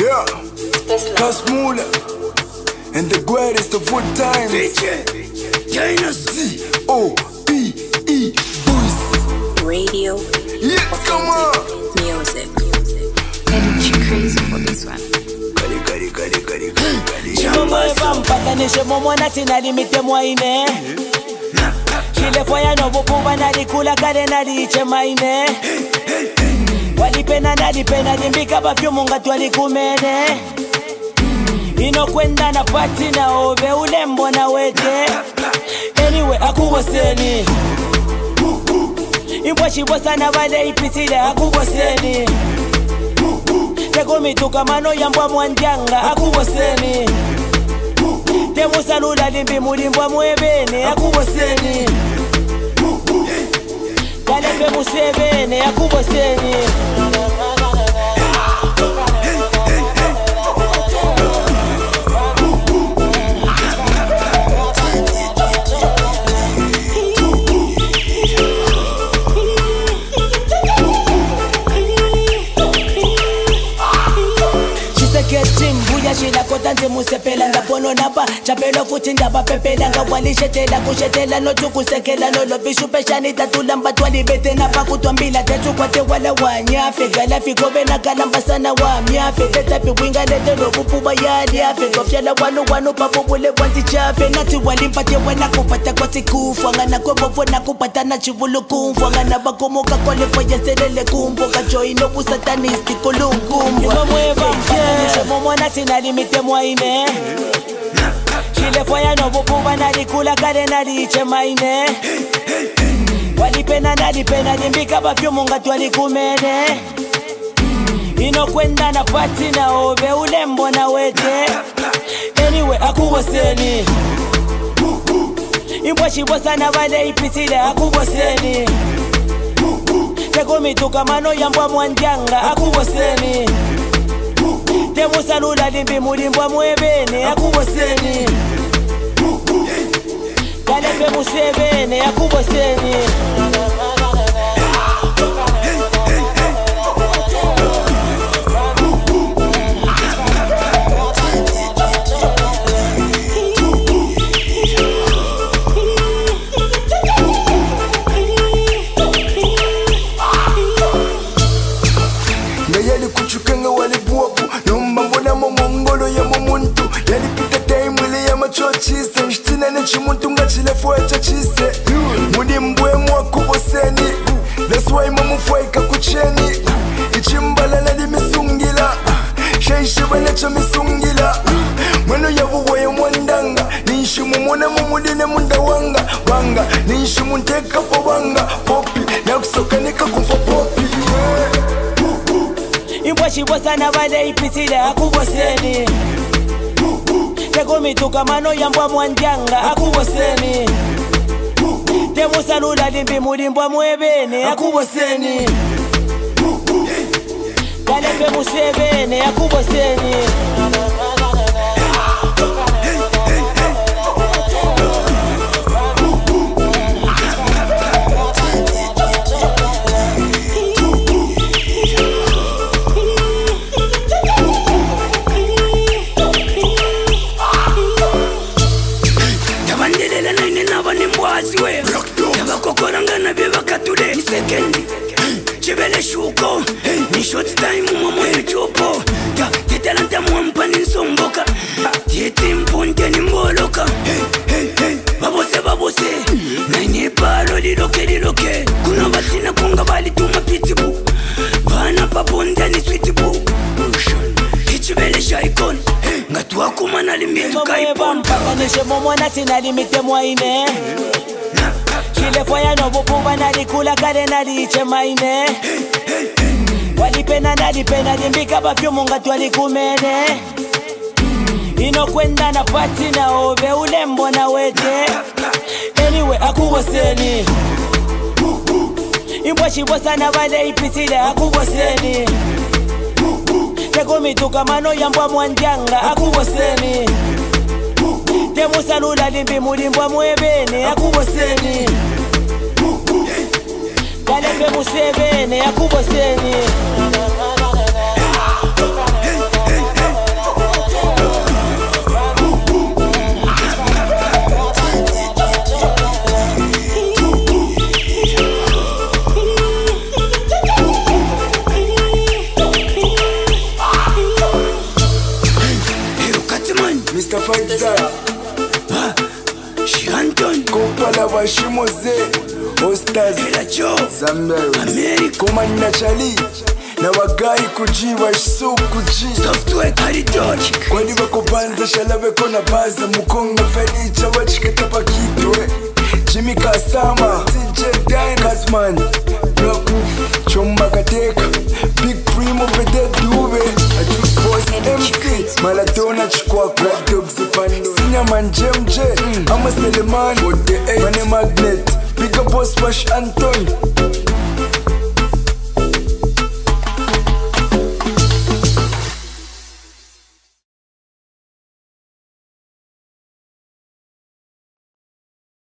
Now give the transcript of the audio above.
Yeah, Cass Mulla, and the greatest of all time. O-B-E Boys Radio. Yes, come on. Music. Energy crazy for this one. Chimomwe vampakanishe momona tina limite mwaine Chilefoya novupuva nalikula kale naliche maine Walipena nalipena limbika bafyumunga twalikumene Inokwenda na pati na ove ulembo na wete Anyway Akuboseni Imbwa chibosa na vale ipitile Akuboseni Tego mituka mano yambwa mwanjanga Akuboseni Temu salula limbi mulimbwa mwebene Akuboseni Kalepe musebene Akuboseni Mbuya shila kota nzi musepela Ngapono napa chapelo futi ndaba pepela Ngawalishetela kushetela notu kusekela Lolo vishu peshani tatulamba Twalibete napa kutwambila tetu kwate wala wanyafe Galafi kobe na kalamba sana wamyafe Tetapi winga lete robupuba yadi afe Gofyala wanu papubule wanti chafe Nati walimpate wena kupata kwa sikufu Angana kwa bofu na kupata na chivulu kumfu Angana bakomoka kwa lefo ya selele kumfu Kachoi nobu satanisti kulungumbwa Momona tina limite mwaine Chilefoya novupuva nalikula kale naliche maine Walipena nalipena limbika bafyumunga twalikumene Inokwenda na pati na ove ulembo na wete Anyway Akuboseni Imbwa chibosa na vale ipitile Akuboseni Tego mituka mano yambwa mwanjanga Akuboseni Temu salula limbi mulimbwa mwebene Akuboseni Kalepe musebene Akuboseni Ngayali kuchukenga wali buwapu Mbona mongolo ya mumuntu Yalipita taimwile ya machochise Nshtina nechi muntu nga chilefo ya chachise Mudi mbwemu Akuboseni That's why mamufwaika kucheni Ichimbala na limisungila Shaishiba necha misungila Mweno ya vuwa ya mwandanga Nishi mumuna mumudine munda wanga Nishi munteka po wanga Popi na kusokanika kumfa popi Imbwa chibosa na vale ipitile Akuboseni Tego mituka mano yambwa mwanjanga Akuboseni Temu salula limbi mulimbwa mwebene Akuboseni Kalepe musebene Akuboseni Yabakokorangana bebakatule Nisekendi Chibele shuko Ni short time umamone chopo Tetalanta mwampa ninsomboka Tieti mpunte nimboloka Babose Naine palo liloke Kuna batina kunga bali tuma pitibu Bana babonda ni sweetibu Chibele shaikon Ngatuwa kumana limitu kaipon Mpakanishe momona tina limite mwaine Chilefoya novupuva nalikula kale naliche maine Walipena nalipena limbika bafyumunga twalikumene Inokwenda na pati na ove ulembo na wete Anyway Akuboseni Imbwa chibosa na vale ipitile Akuboseni Tego mituka mano yambwa mwanjanga Akuboseni Temu salula limbi mulimbwa mwebene Akuboseni Kalepe musebene Akuboseni Mashimoze Ostaz Zambia America Komanda Chali na wagayi kujiwa isuku ji software corridor kwani bakobanza shalabe kona baza mukonga felicha wachiketa pakitwe Jimmy Kasama DJ Dan Catman Blokuf Chomba Kateka Big Primo Vede Dube Boss MC Malatona Chikwakwa Dogs Pando Sinya Manjemje Ama Seleman Mane Magnet Big Boss Pash Anton